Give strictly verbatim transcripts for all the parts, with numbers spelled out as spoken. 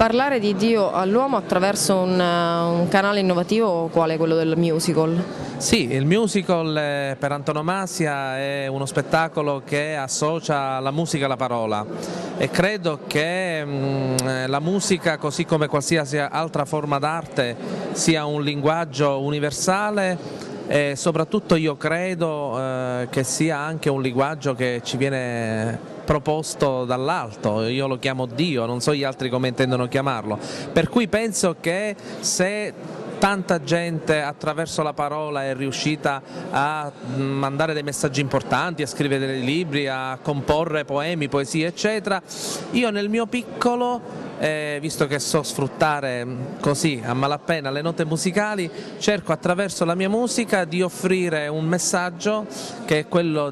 Parlare di Dio all'uomo attraverso un, un canale innovativo quale quello del musical. Sì, il musical eh, per antonomasia è uno spettacolo che associa la musica alla parola e credo che mh, la musica, così come qualsiasi altra forma d'arte, sia un linguaggio universale e soprattutto io credo eh, che sia anche un linguaggio che ci viene proposto dall'alto. Io lo chiamo Dio, non so gli altri come intendono chiamarlo, per cui penso che se tanta gente attraverso la parola è riuscita a mandare dei messaggi importanti, a scrivere dei libri, a comporre poemi, poesie eccetera, io nel mio piccolo, eh, visto che so sfruttare così a malapena le note musicali, cerco attraverso la mia musica di offrire un messaggio che è quello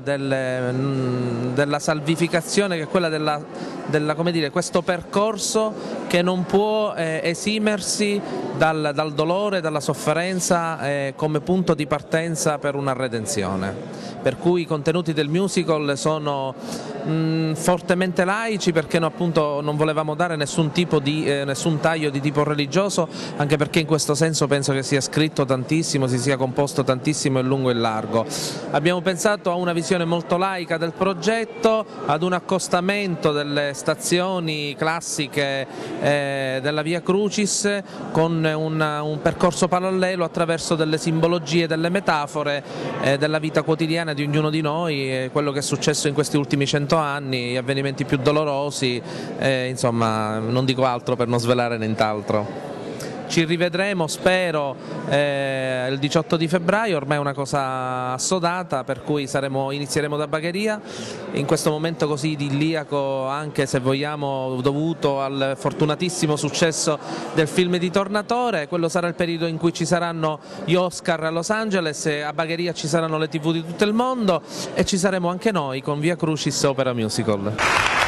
del, della salvificazione, che è quella della, della, come dire, questo percorso che non può eh, esimersi dal, dal dolore, dalla sofferenza eh, come punto di partenza per una redenzione. Per cui i contenuti del musical sono mh, fortemente laici, perché no, appunto non volevamo dare nessun tipo di eh, nessun taglio di tipo religioso, anche perché in questo senso penso che sia scritto tantissimo, si sia composto tantissimo in lungo e in largo. Abbiamo pensato a una visione molto laica del progetto, ad un accostamento delle stazioni classiche eh, della Via Crucis con una, un percorso parallelo attraverso delle simbologie, delle metafore eh, della vita quotidiana di ognuno di noi, eh, quello che è successo in questi ultimi cento anni, gli avvenimenti più dolorosi, eh, insomma non dico altro per non svelare nient'altro. Ci rivedremo, spero, eh, il diciotto di febbraio, ormai è una cosa assodata, per cui saremo, inizieremo da Bagheria, in questo momento così idilliaco, anche se vogliamo dovuto al fortunatissimo successo del film di Tornatore. Quello sarà il periodo in cui ci saranno gli Oscar a Los Angeles, e a Bagheria ci saranno le tivù di tutto il mondo e ci saremo anche noi con Via Crucis Opera Musical.